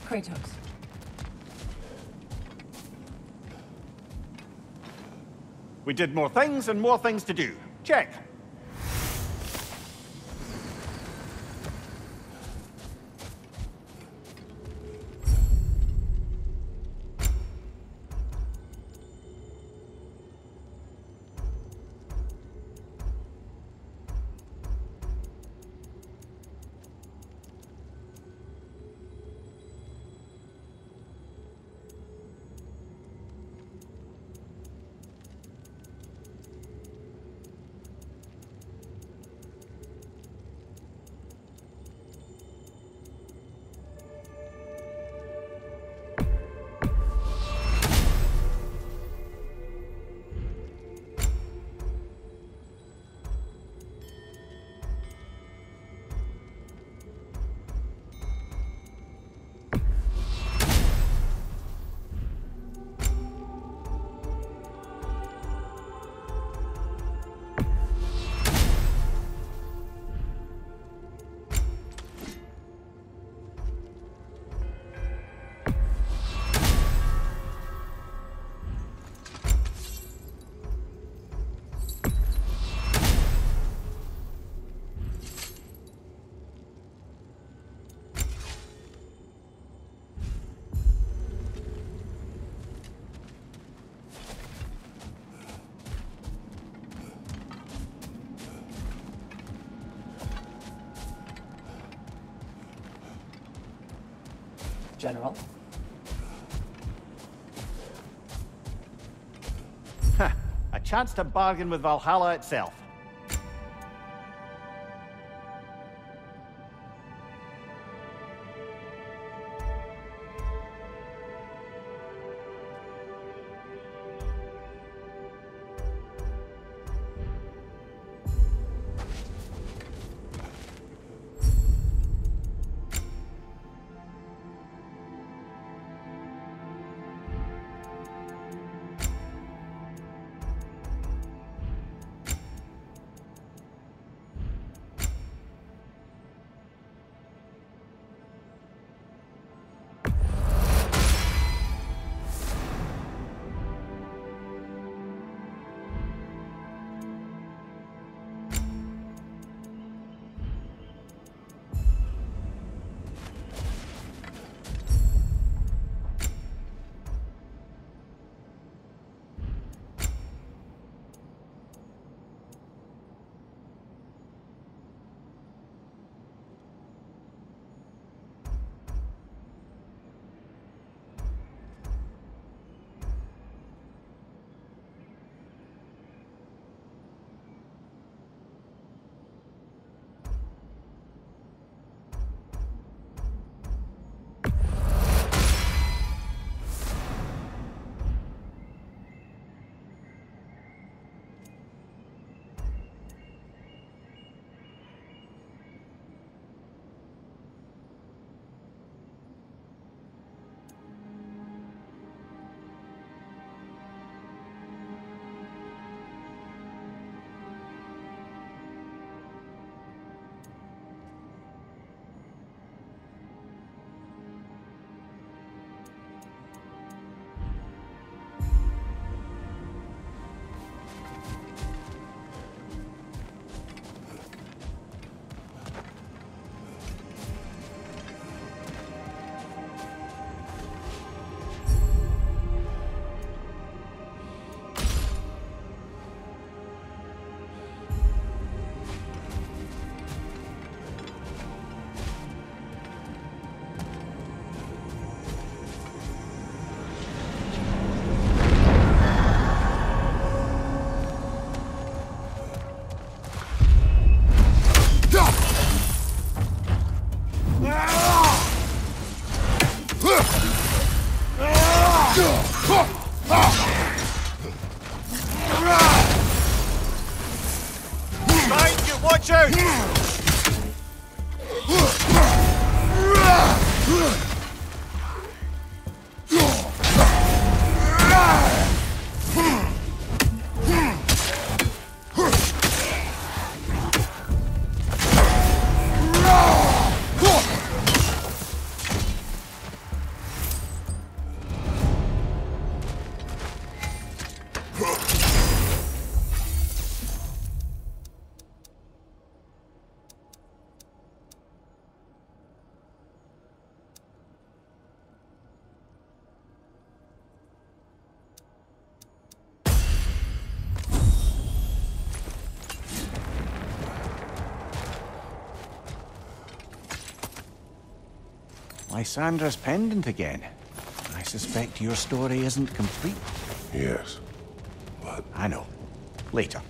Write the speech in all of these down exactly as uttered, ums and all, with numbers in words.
Kratos. We did more things and more things to do. Check. General. Ha! A chance to bargain with Valhalla itself. Watch out! Lysandra's pendant again. I suspect your story isn't complete. Yes, but... I know. Later.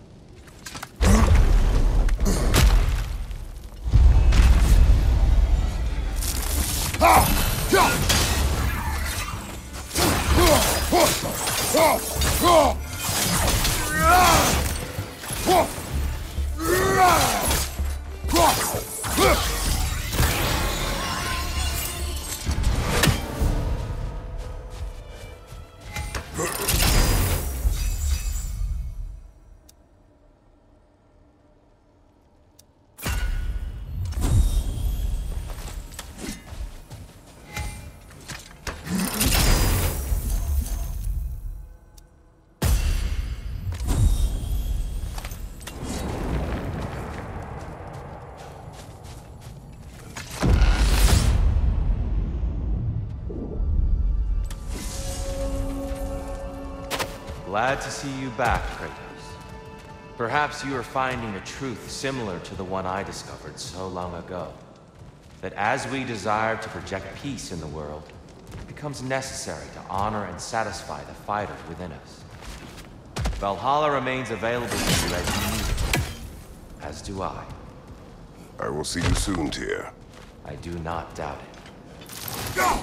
Glad to see you back, Kratos. Perhaps you are finding a truth similar to the one I discovered so long ago. That as we desire to project peace in the world, it becomes necessary to honor and satisfy the fighter within us. Valhalla remains available to you as you need it. As do I. I will see you soon, Tyr. I do not doubt it. Go!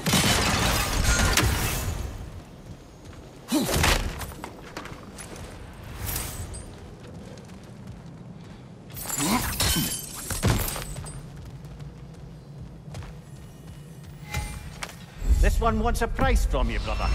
This one wants a price from you, brother.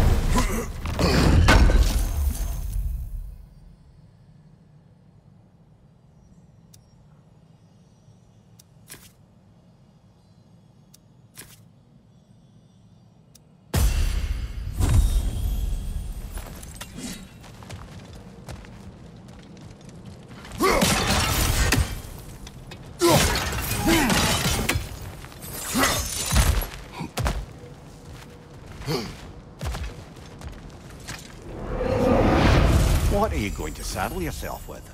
What are you going to saddle yourself with?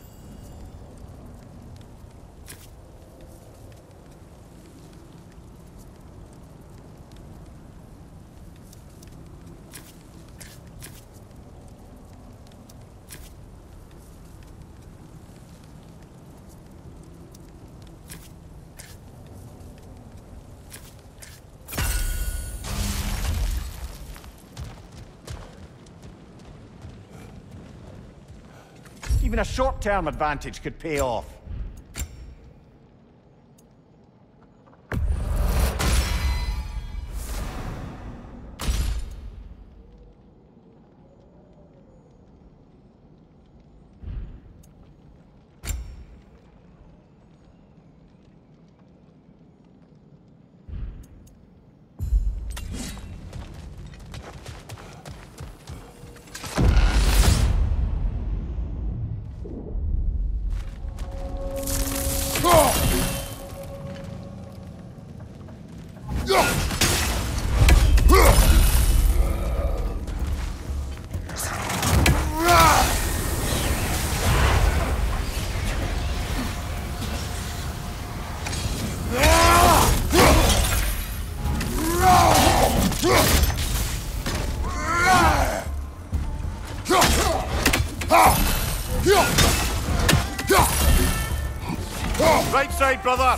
Even a short-term advantage could pay off. Right side, brother!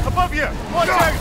Above you! Watch out!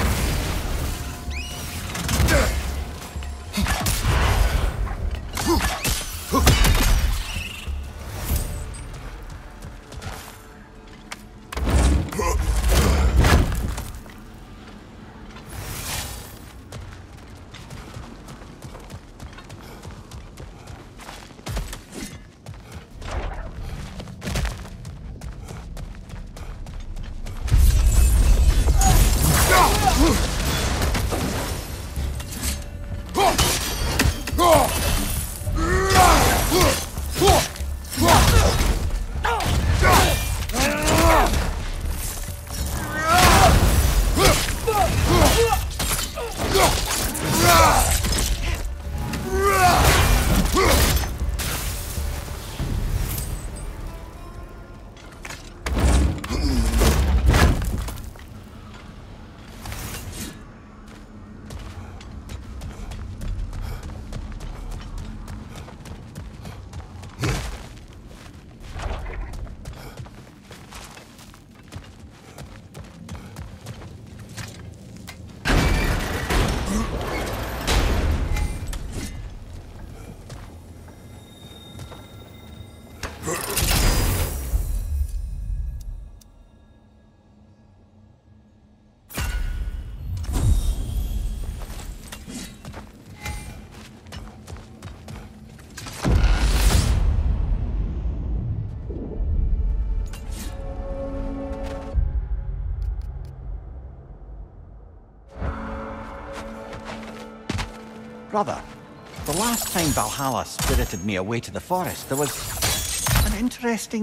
Brother, the last time Valhalla spirited me away to the forest, there was an interesting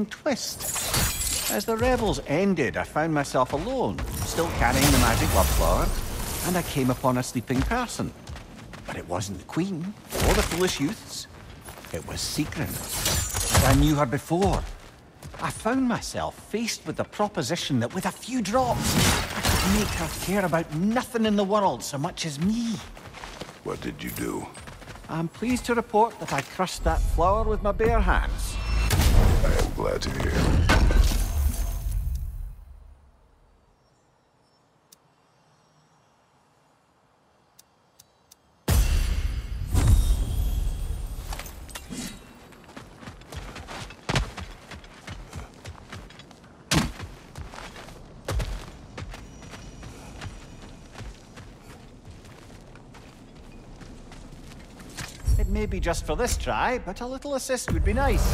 twist. As the revels ended, I found myself alone, still carrying the magic love flower, and I came upon a sleeping person. But it wasn't the Queen, or the foolish youths. It was Sigrun, and I knew her before. I found myself faced with the proposition that with a few drops, I could make her care about nothing in the world so much as me. What did you do? I'm pleased to report that I crushed that flower with my bare hands. I am glad to hear. It may be just for this try, but a little assist would be nice.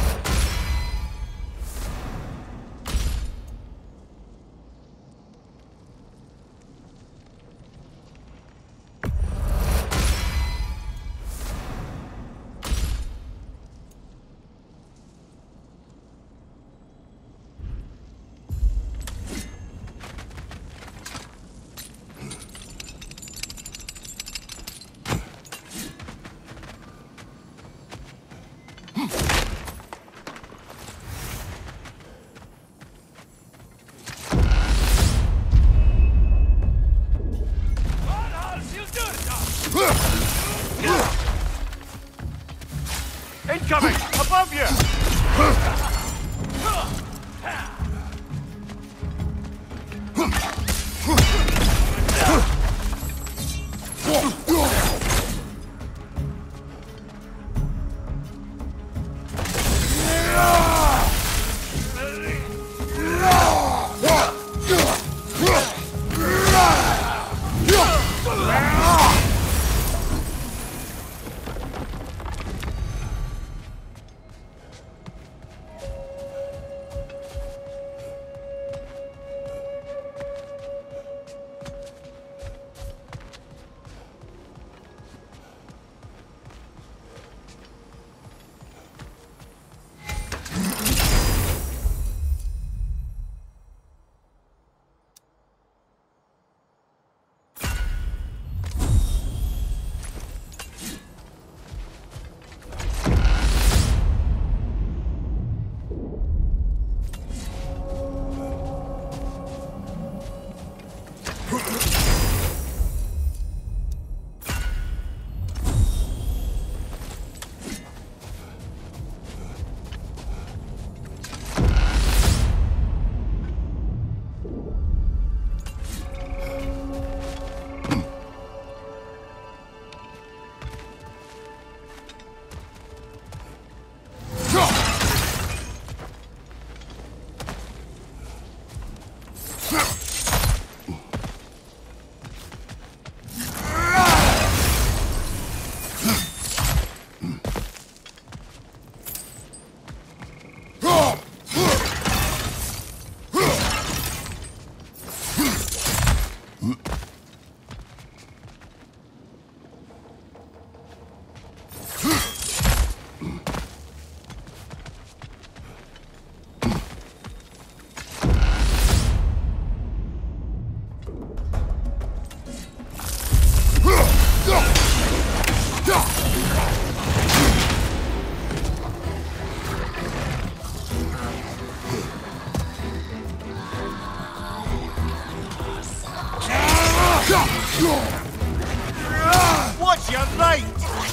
What's your right?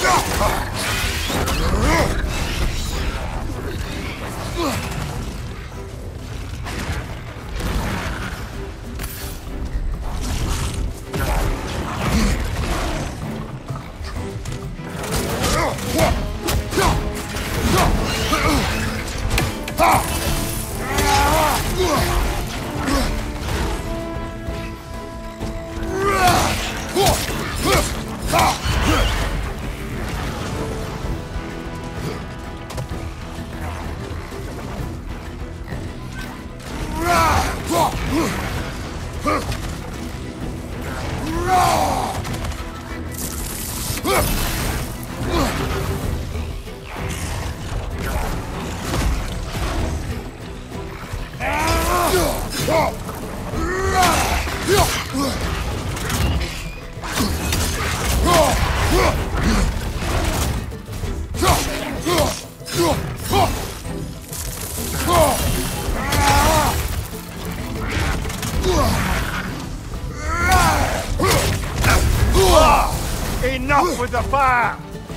Enough with the fire!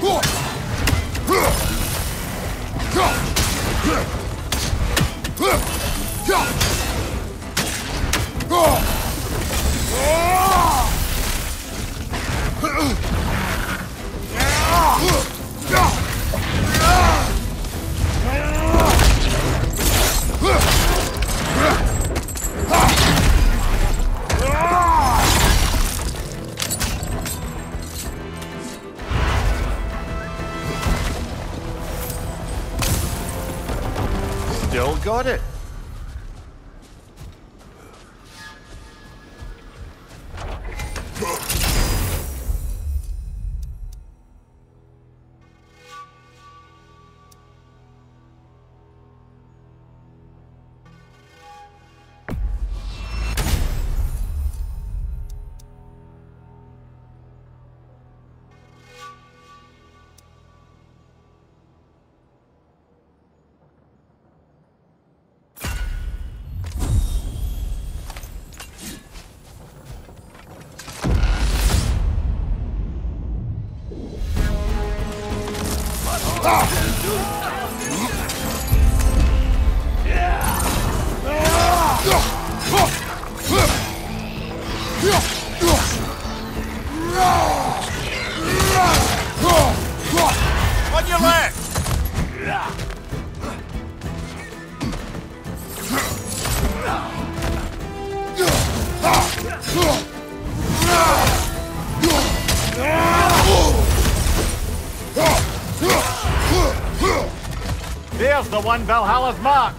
Still got it. On your left! There's the one Valhalla's marked!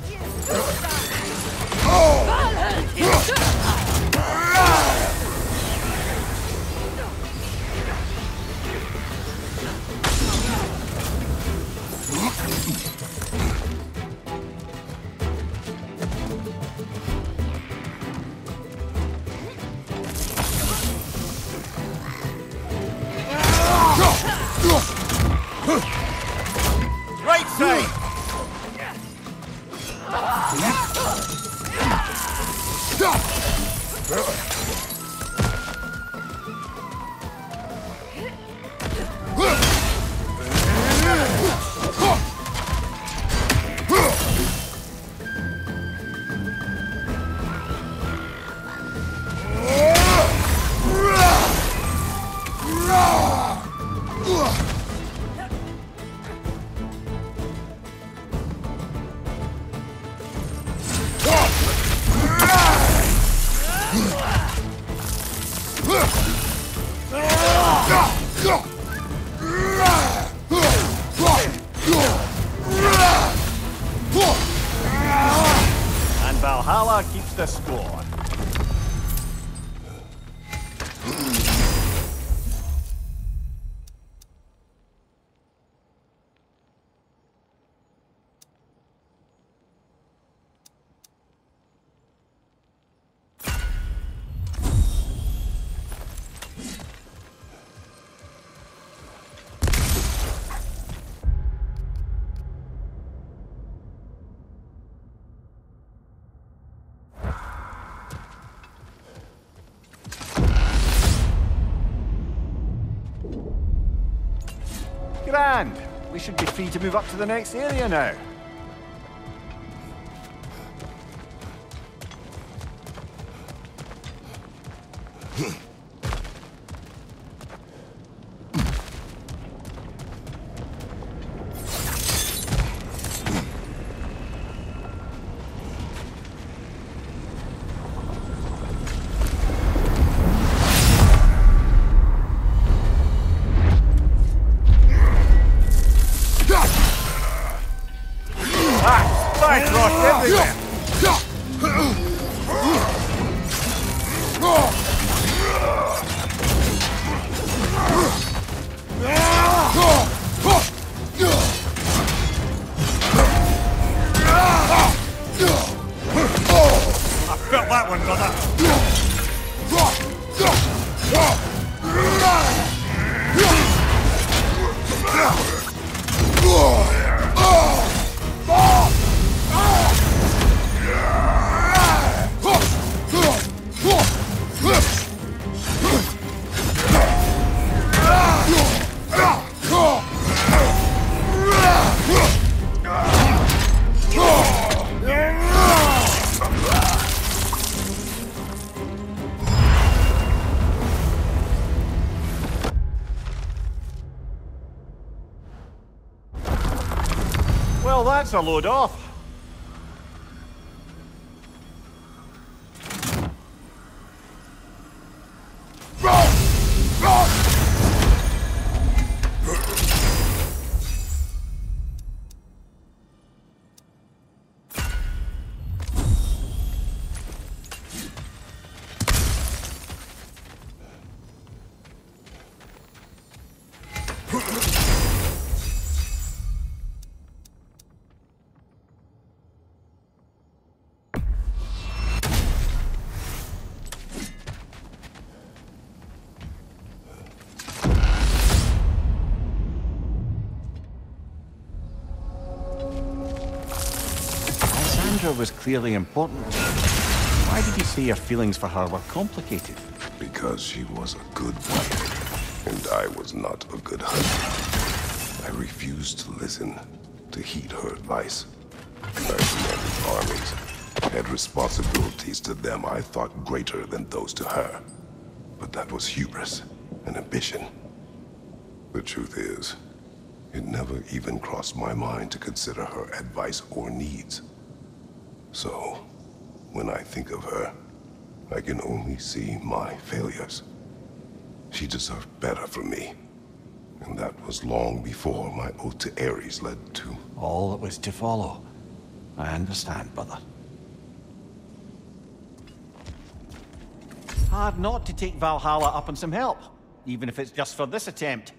Right side! go on. Grand. We should be free to move up to the next area now. Well, that's a load off. Was clearly important. Why did you say your feelings for her were complicated? Because she was a good wife, and I was not a good husband. I refused to listen, to heed her advice. I commanded armies, had responsibilities to them I thought greater than those to her. But that was hubris, an ambition. The truth is, it never even crossed my mind to consider her advice or needs. So, when I think of her, I can only see my failures. She deserved better from me. And that was long before my oath to Ares led to... all that was to follow. I understand, brother. Hard not to take Valhalla up on some help, even if it's just for this attempt.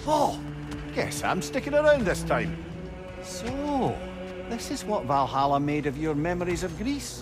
Oh, guess I'm sticking around this time. So, this is what Valhalla made of your memories of Greece?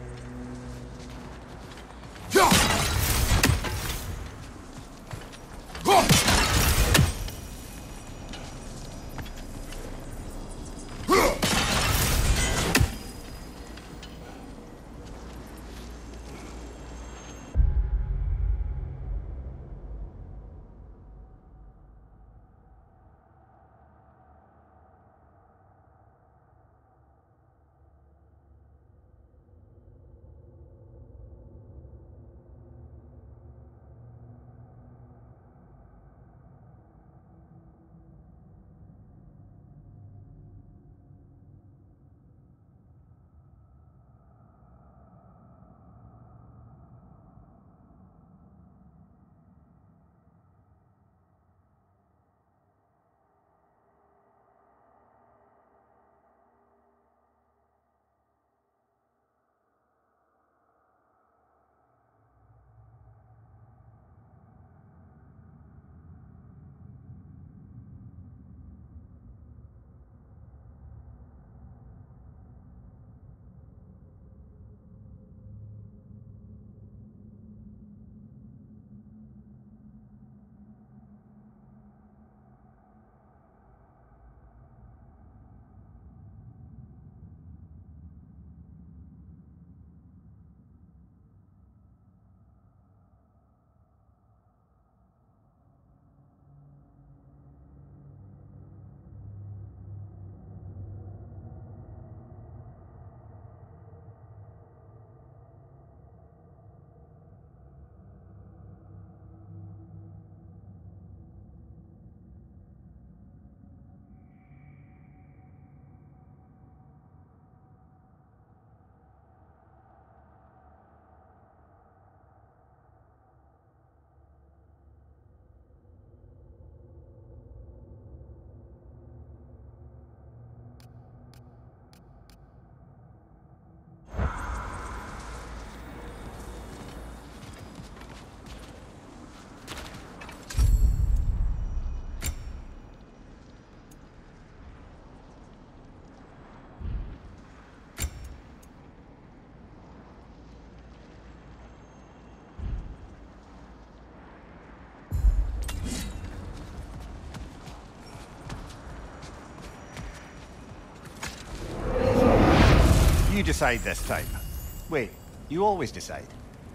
You decide this time. Wait, you always decide.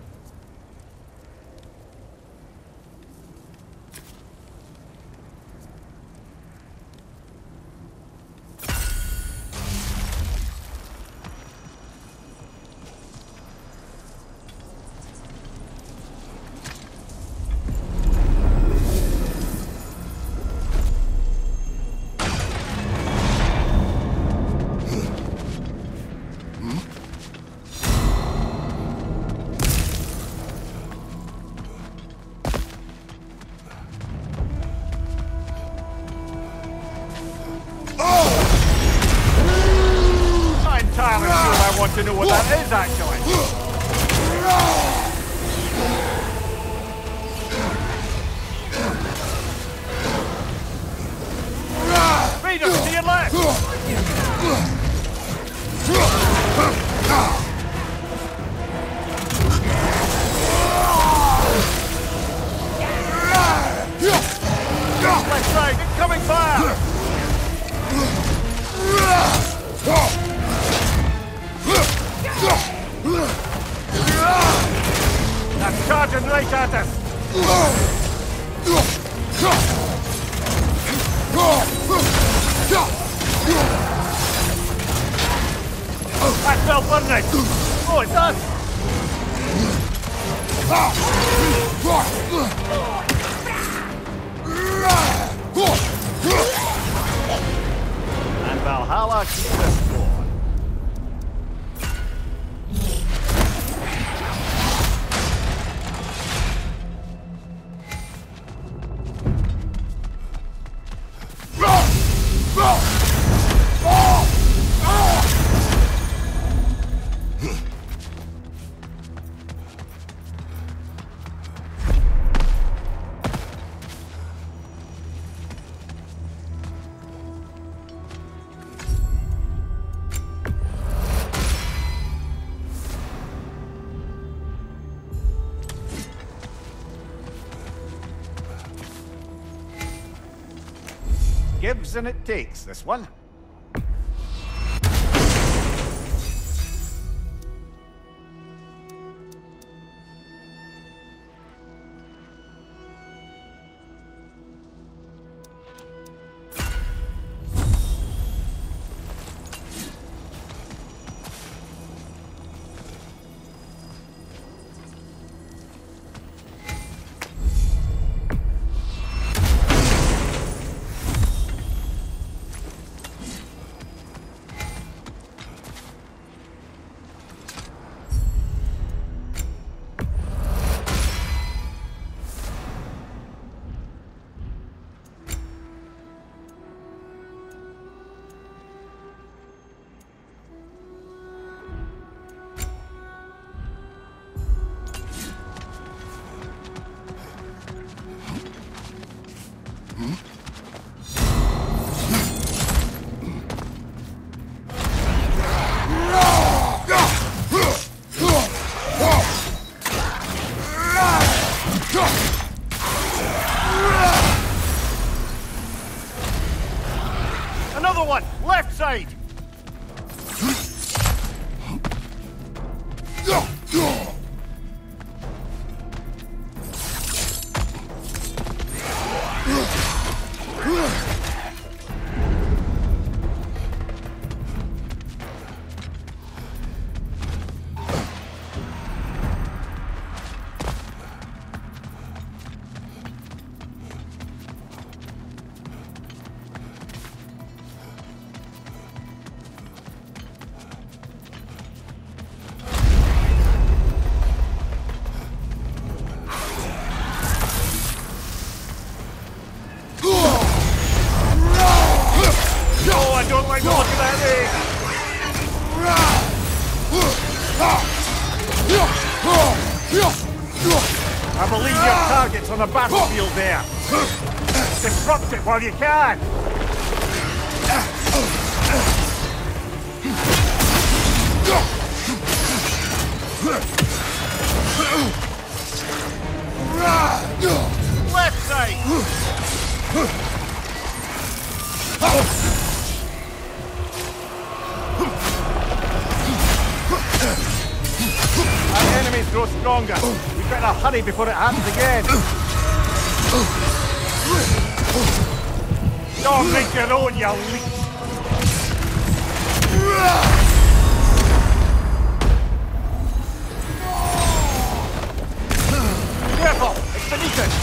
To know what that is, actually. Freedom to your left! Left side, incoming fire! That's charging right at us! That fell burning! Oh, it does! And Valhalla keeps us going. Gives and it takes, this one. Another one! Left side! Don't like the look of that thing! I believe your target's on the battlefield there. Disrupt it while you can! Left side! Our enemies grow stronger. We better hurry before it happens again. Don't make your own, you leech. Careful! It's beneath it!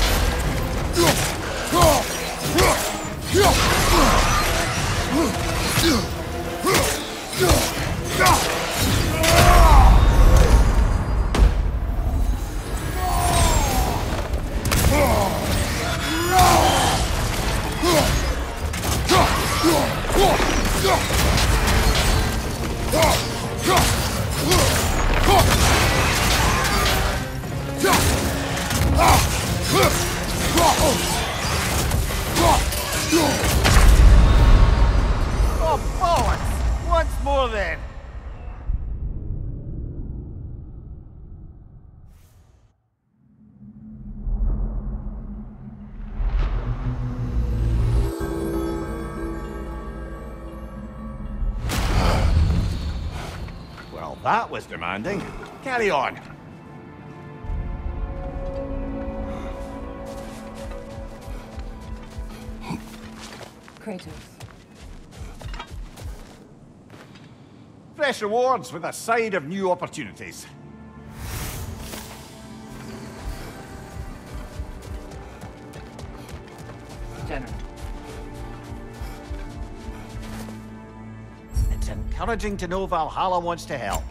Oh, bollocks! Once more then! Well, that was demanding. Carry on. Kratos. Fresh rewards with a side of new opportunities. General. It's encouraging to know Valhalla wants to help.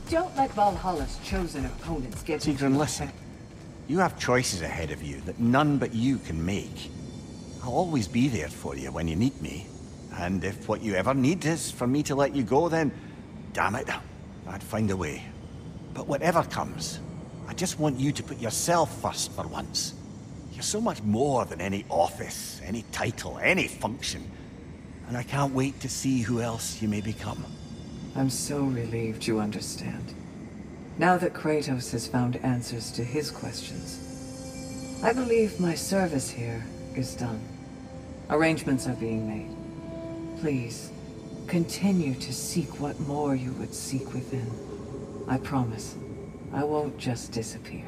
Don't let Valhalla's chosen opponents get into Sigrun, your listen. head. You have choices ahead of you that none but you can make. I'll always be there for you when you need me. And if what you ever need is for me to let you go, then damn it, I'd find a way. But whatever comes, I just want you to put yourself first for once. You're so much more than any office, any title, any function. And I can't wait to see who else you may become. I'm so relieved you understand. Now that Kratos has found answers to his questions, I believe my service here is done. Arrangements are being made. Please, continue to seek what more you would seek within. I promise, I won't just disappear.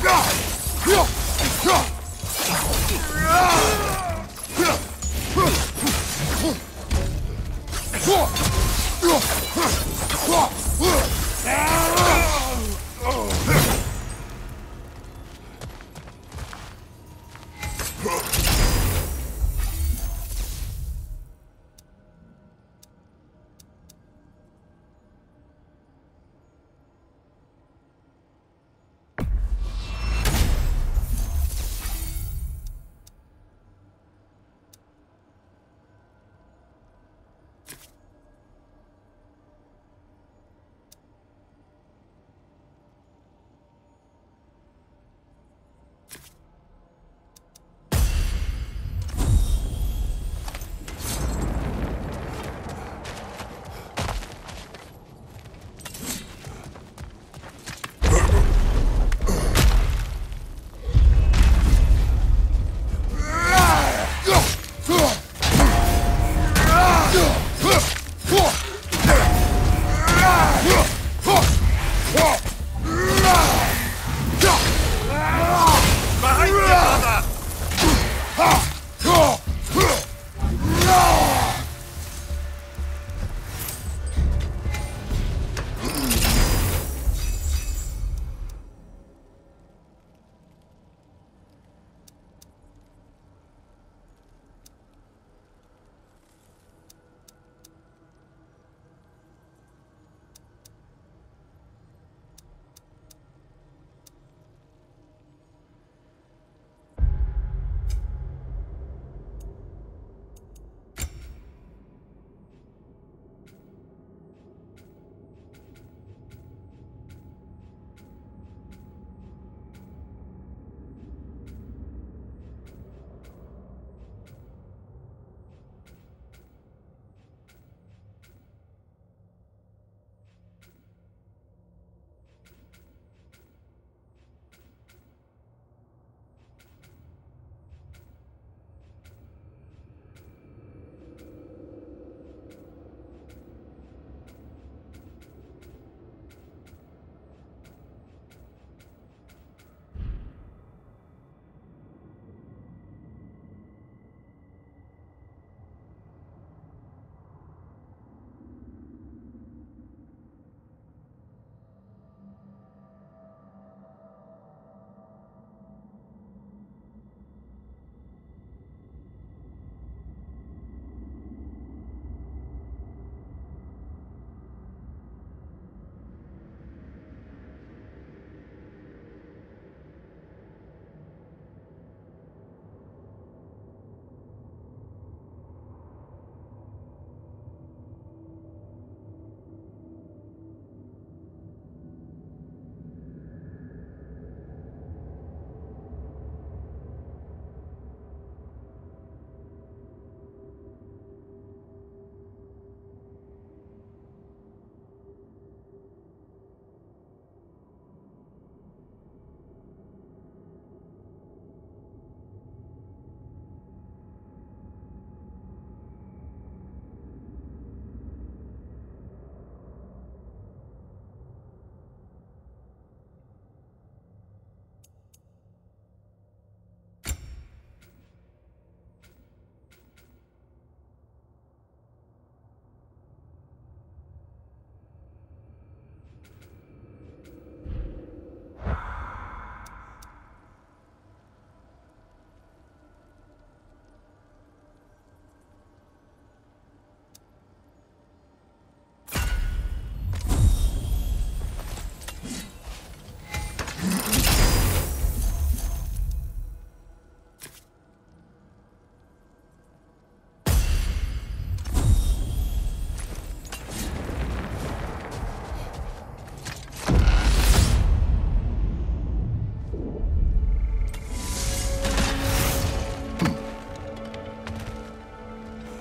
Huh!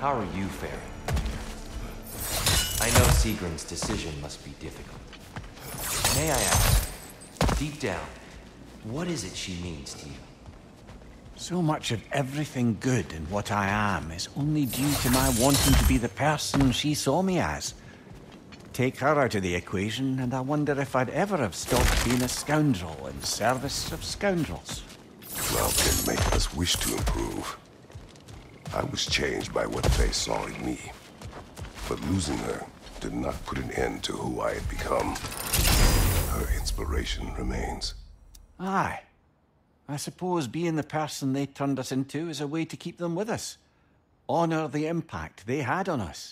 how are you faring? I know Sigrun's decision must be difficult. May I ask, deep down, what is it she means to you? So much of everything good in what I am is only due to my wanting to be the person she saw me as. Take her out of the equation, and I wonder if I'd ever have stopped being a scoundrel in service of scoundrels. Love can make us wish to improve. I was changed by what they saw in me. But losing her did not put an end to who I had become. Her inspiration remains. Aye. I suppose being the person they turned us into is a way to keep them with us. Honor the impact they had on us.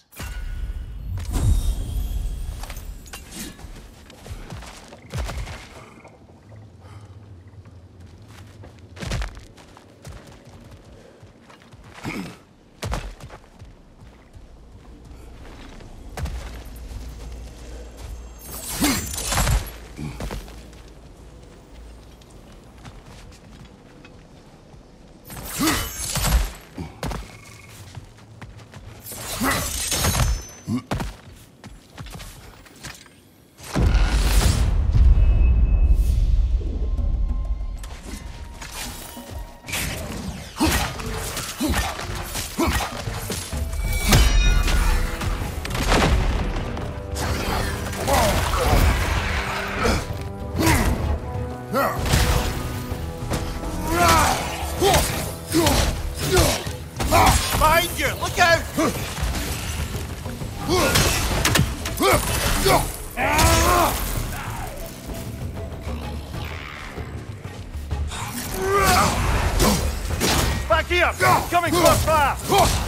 Coming close fire!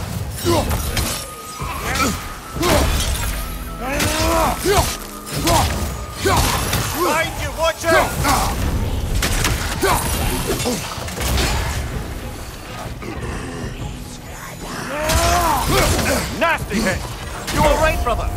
Behind you, watch out! Nasty hit! You all right, brother?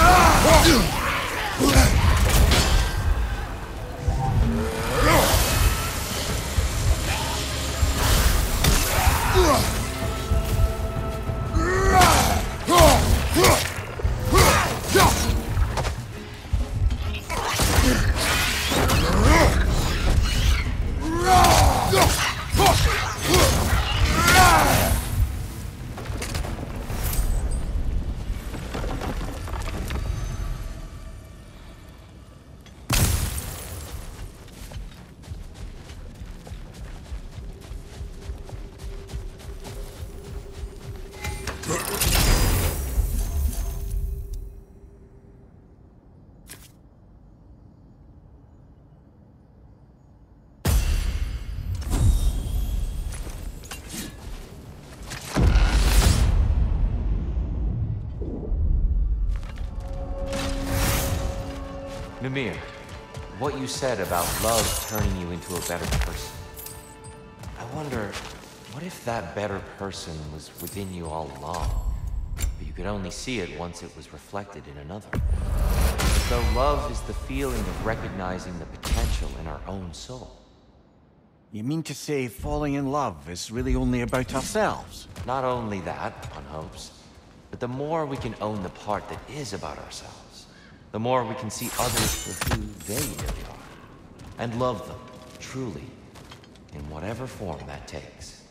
Mimir, what you said about love turning you into a better person. I wonder, what if that better person was within you all along, but you could only see it once it was reflected in another? So love is the feeling of recognizing the potential in our own soul. You mean to say falling in love is really only about ourselves? Not only that, one hopes, but the more we can own the part that is about ourselves, the more we can see others for who they really are, and love them, truly, in whatever form that takes.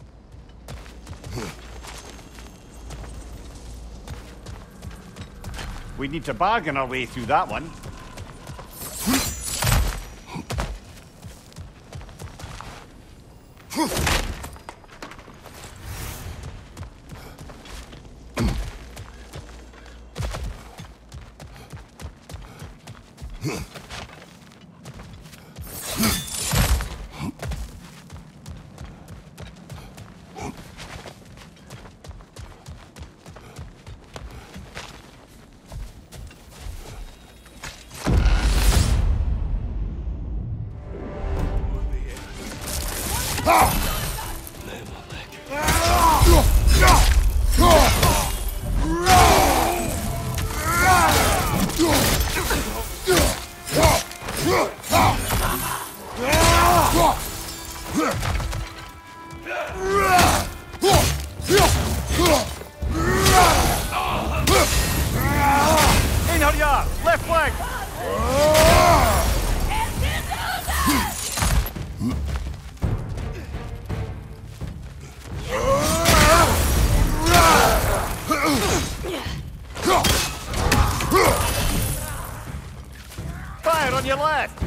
We need to bargain our way through that one. There you are! Left flank! Fire on your left!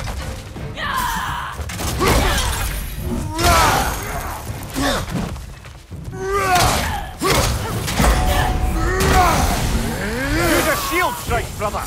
Use a shield strike, brother!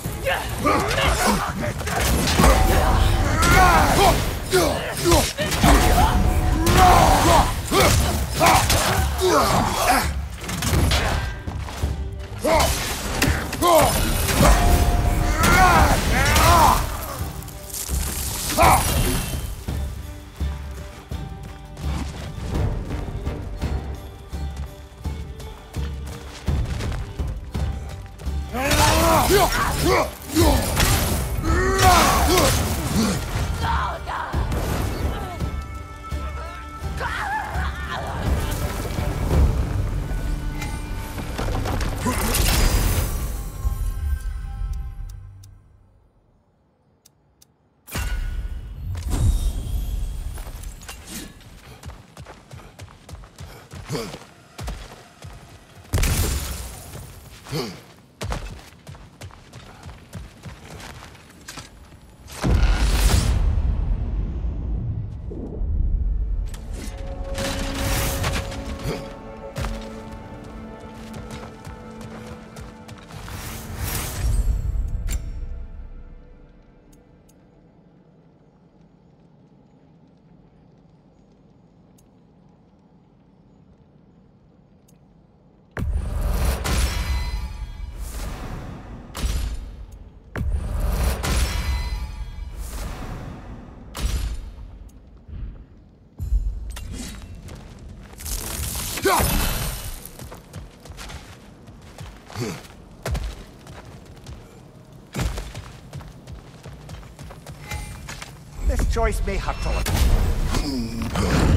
This choice may hurt a little.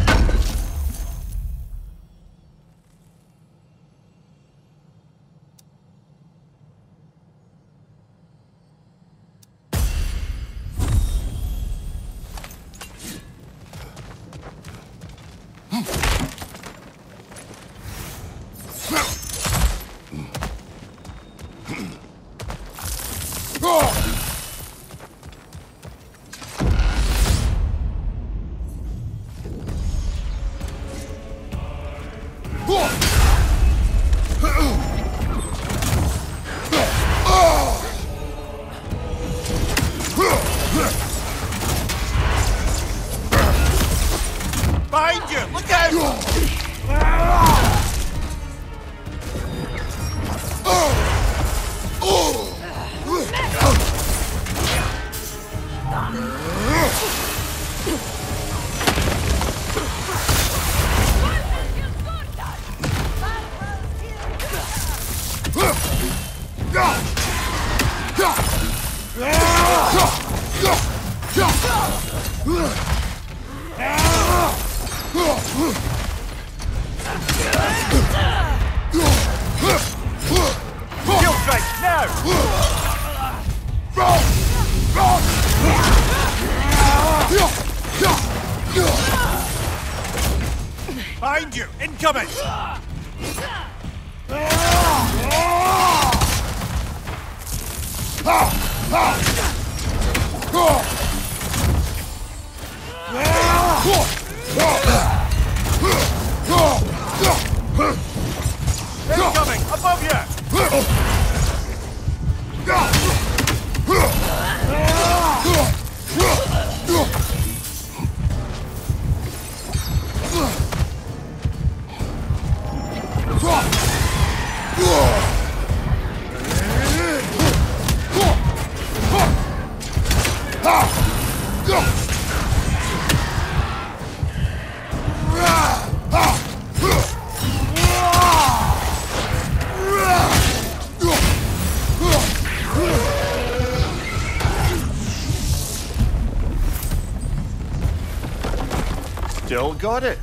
Behind you! Look out! Shield strike, now! Behind you, incoming! Incoming, above you! Still got it.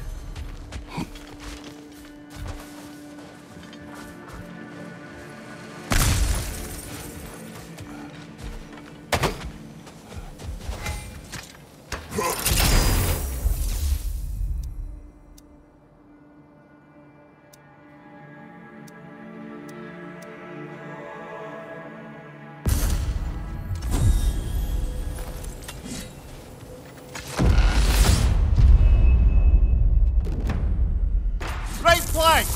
Right flank!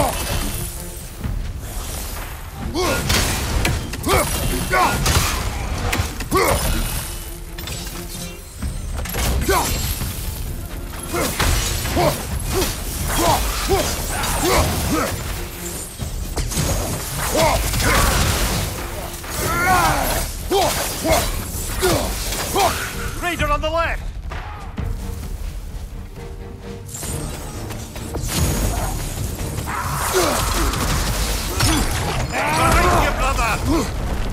Raider on the left! Behind you, brother!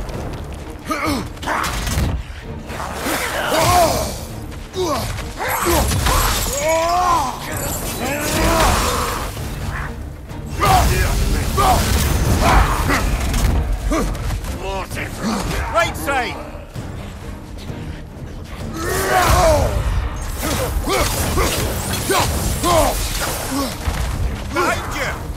Right side! Behind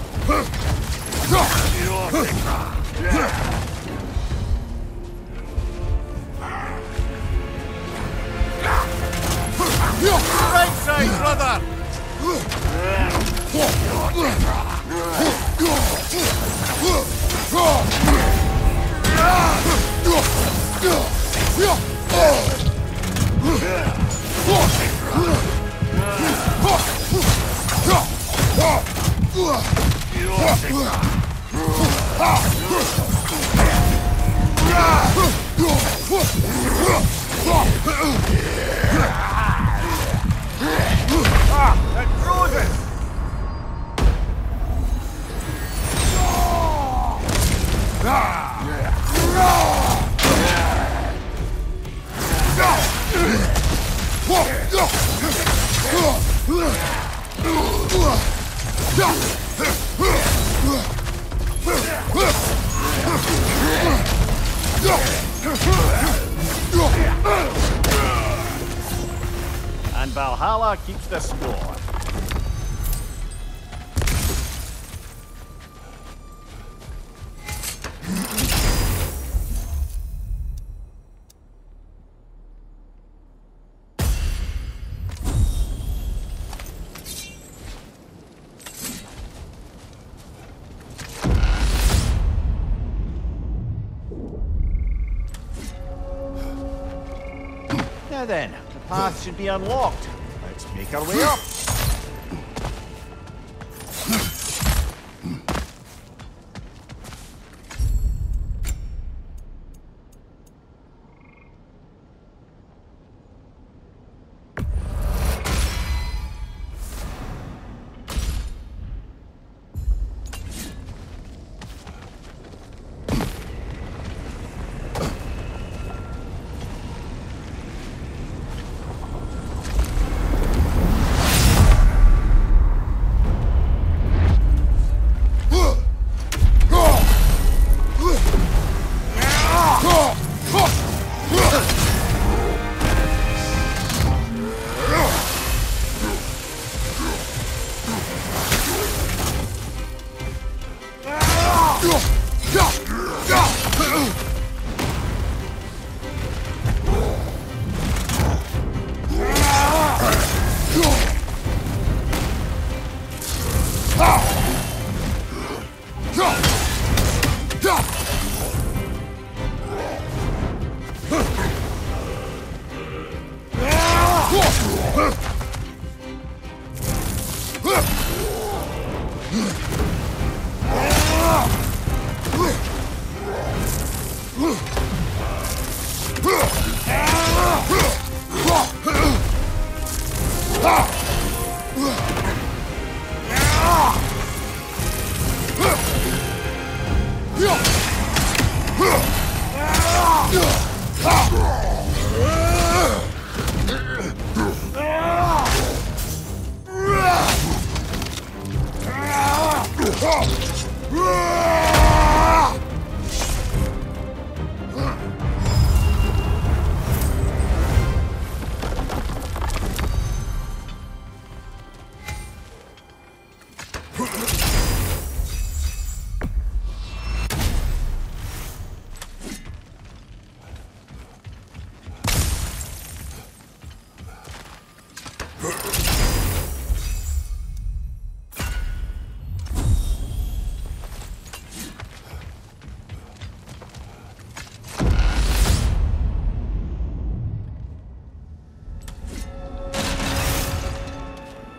you! Right side, brother! Ah, that frozen! And Valhalla keeps the score. Now then, the path should be unlocked. Let's make our way up.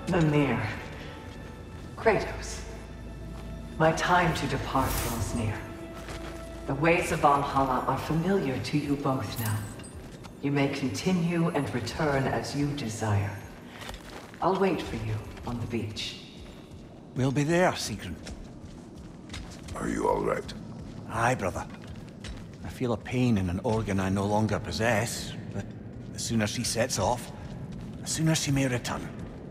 Mimir. Kratos. My time to depart draws near. The ways of Valhalla are familiar to you both now. You may continue and return as you desire. I'll wait for you on the beach. We'll be there, Sigrun. Are you all right? Aye, brother. I feel a pain in an organ I no longer possess, but the sooner she sets off, the sooner she may return.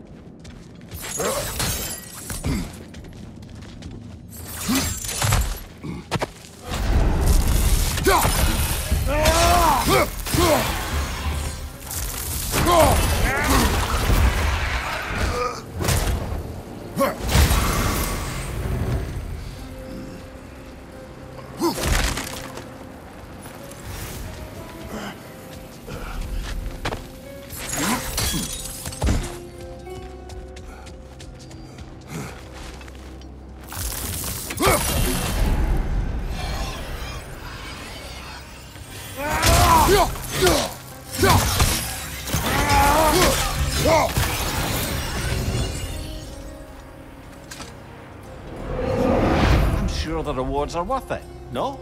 I'm sure the rewards are worth it, no?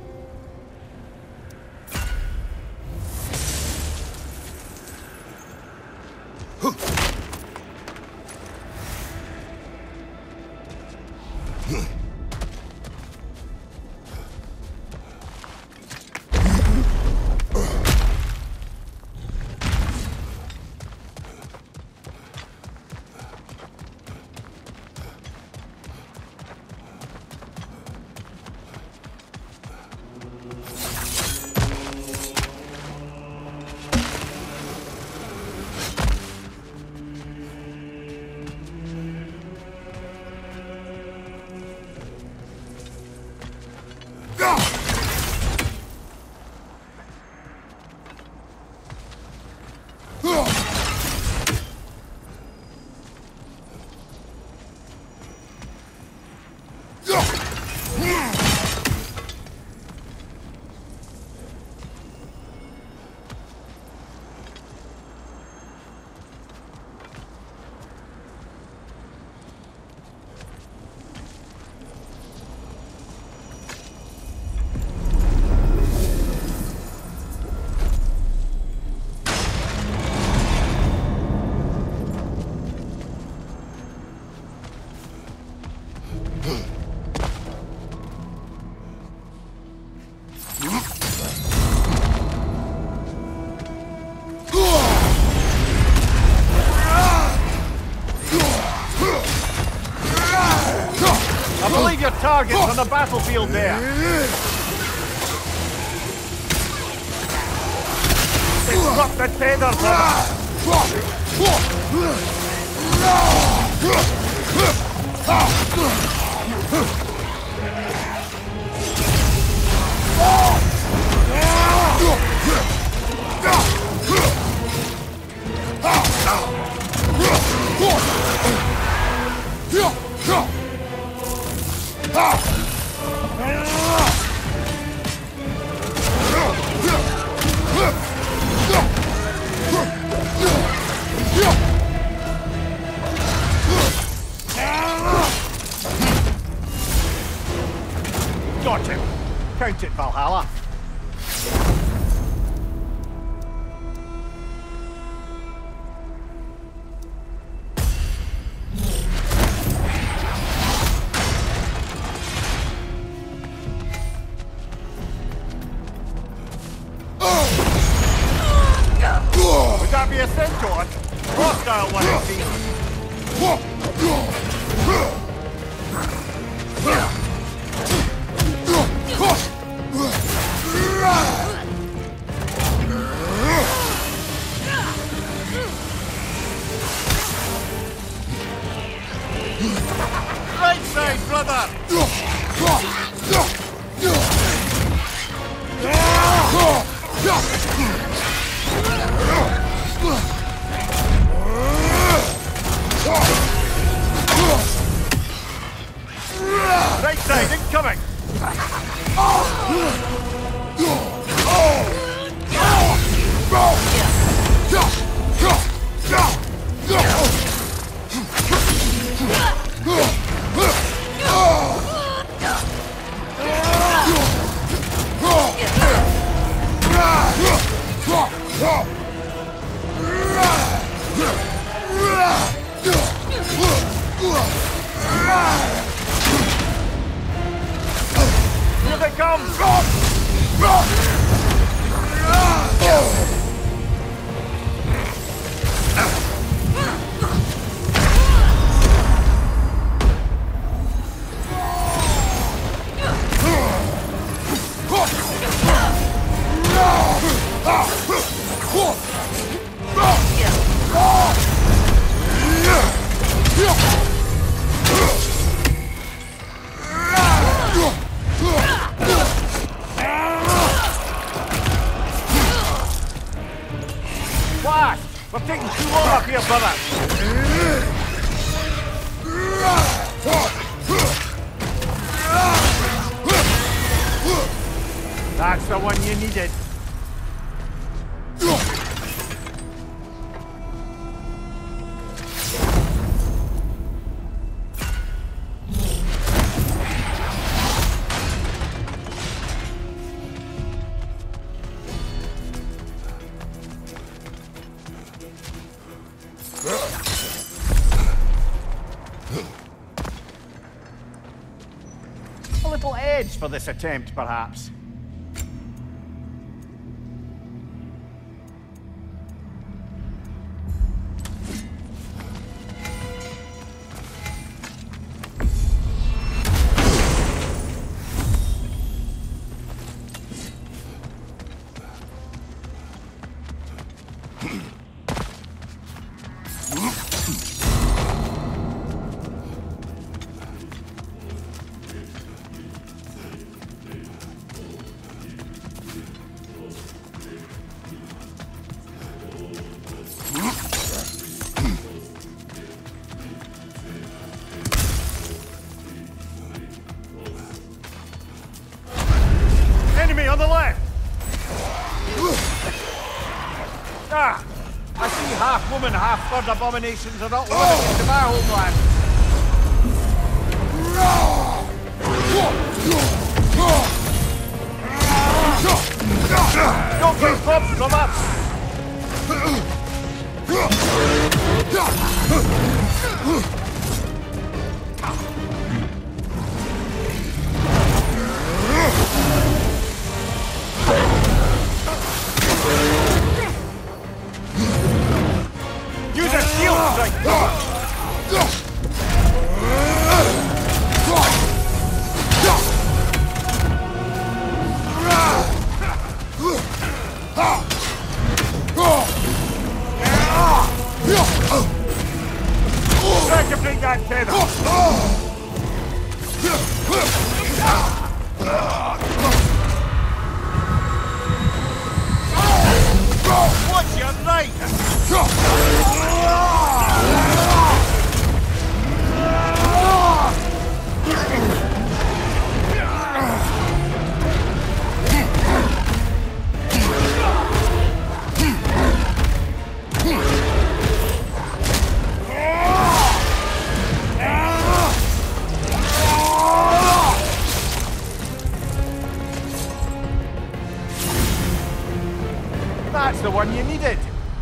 I believe your target's on the battlefield there. Disrupt the tether, Got him. Count it, Valhalla. Would that be a centaur? Hostile one, it seems. Right side, brother! Right side, incoming! Here they come! What? We're taking too long up here, brother! That's the one you needed. A little edge for this attempt, perhaps. Enemy on the left! Ah! I see half woman, half bird abominations are not living into my homeland! Don't get clubs from us! Use a shield strike! Try to bring that tether! What's your right? That's the one you needed.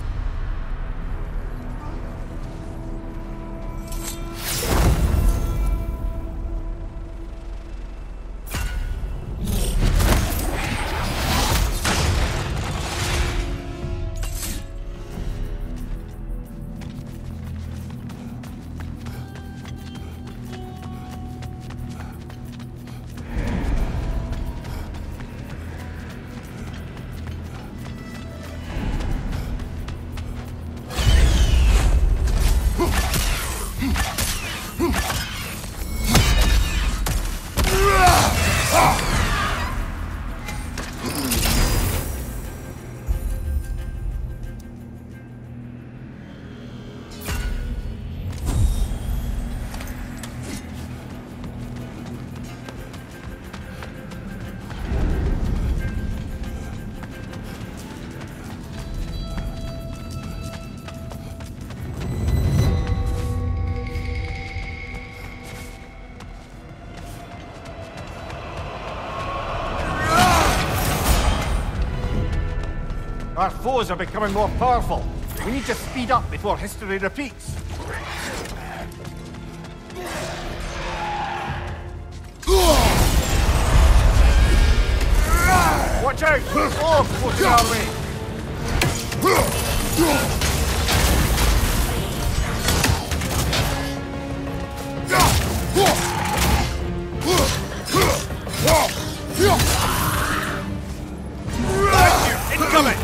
Our foes are becoming more powerful. We need to speed up before history repeats. Watch out! Oh, floating our way! Incoming!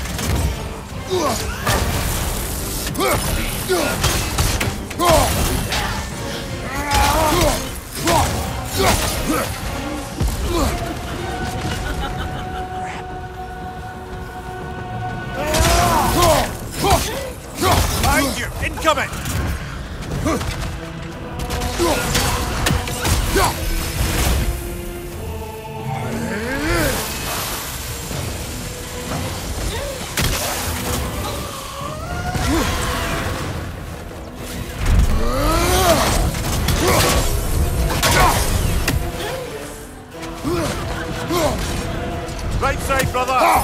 Behind you! Incoming! Right side, brother!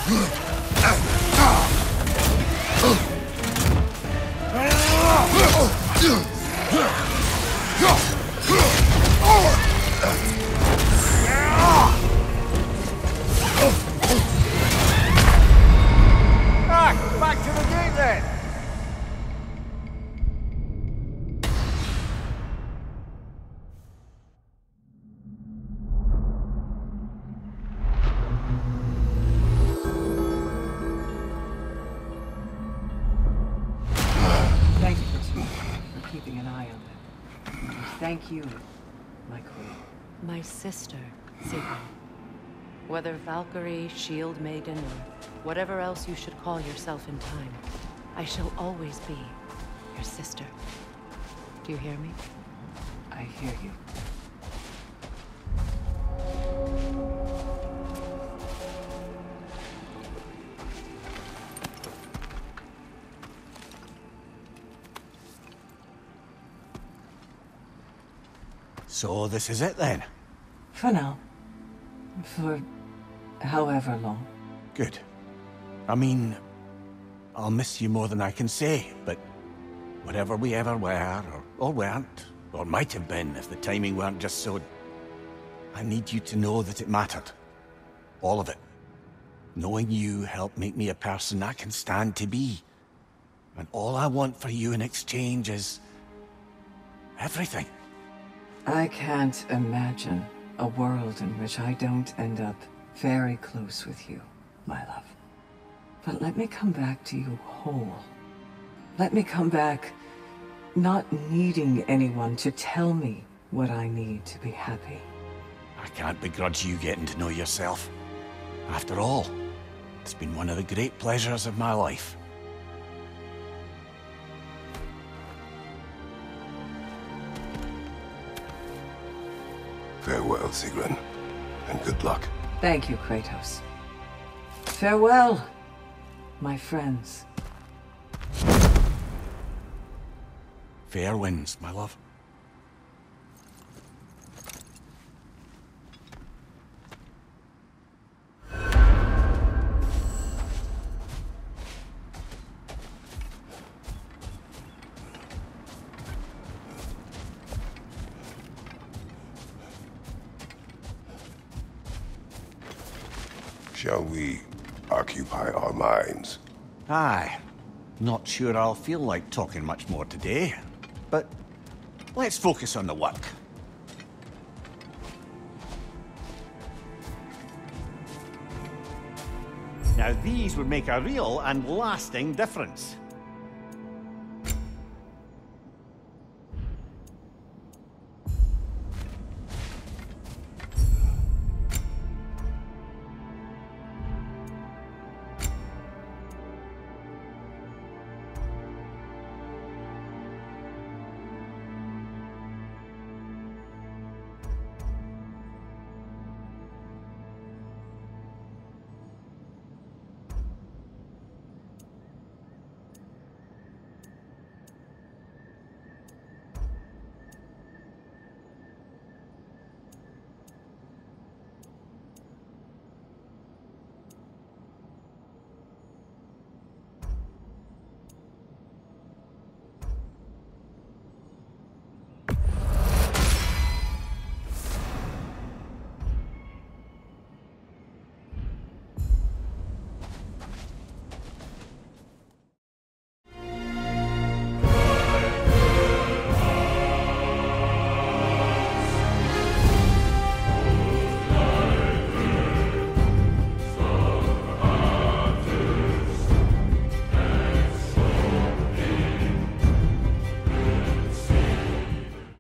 Ah, back to the gate then! Thank you, Chief, for keeping an eye on them. And thank you, my queen. My sister, Sigrun. Whether Valkyrie, Shield Maiden, or whatever else you should call yourself in time, I shall always be your sister. Do you hear me? I hear you. So this is it then? For now. For however long. Good. I mean, I'll miss you more than I can say, but whatever we ever were, or, or weren't, or might have been if the timing weren't just so... I need you to know that it mattered. All of it. Knowing you helped make me a person I can stand to be. And all I want for you in exchange is... everything. I can't imagine a world in which I don't end up very close with you, my love. But let me come back to you whole. Let me come back not needing anyone to tell me what I need to be happy. I can't begrudge you getting to know yourself. After all, it's been one of the great pleasures of my life. Farewell, Sigrun, and good luck. Thank you, Kratos. Farewell, my friends. Fair winds, my love. Shall we occupy our minds? Aye. Not sure I'll feel like talking much more today, but let's focus on the work. Now these would make a real and lasting difference.